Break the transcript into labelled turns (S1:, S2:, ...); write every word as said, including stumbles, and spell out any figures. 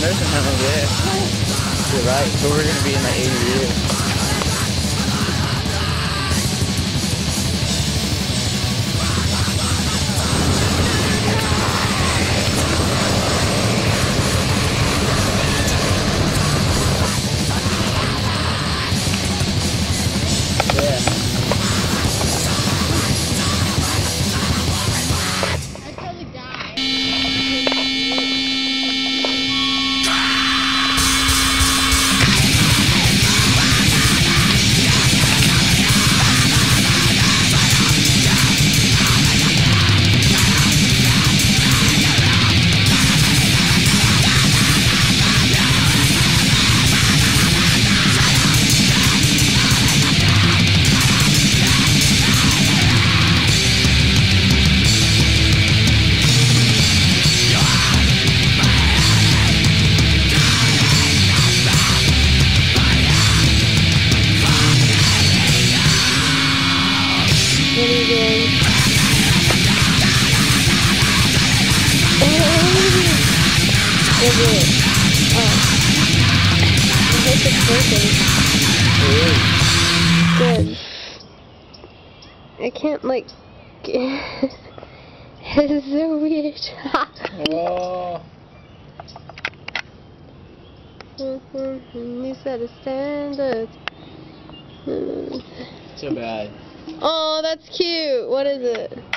S1: nursing home, yeah. You're right, so we're gonna be in like eighty years.
S2: What are you doing? What is it? Oh. I hope it's working. Good. I can't, like... It's so weird.
S1: Oh.
S2: You set a standard.
S1: So bad.
S2: Oh, that's cute. What is it?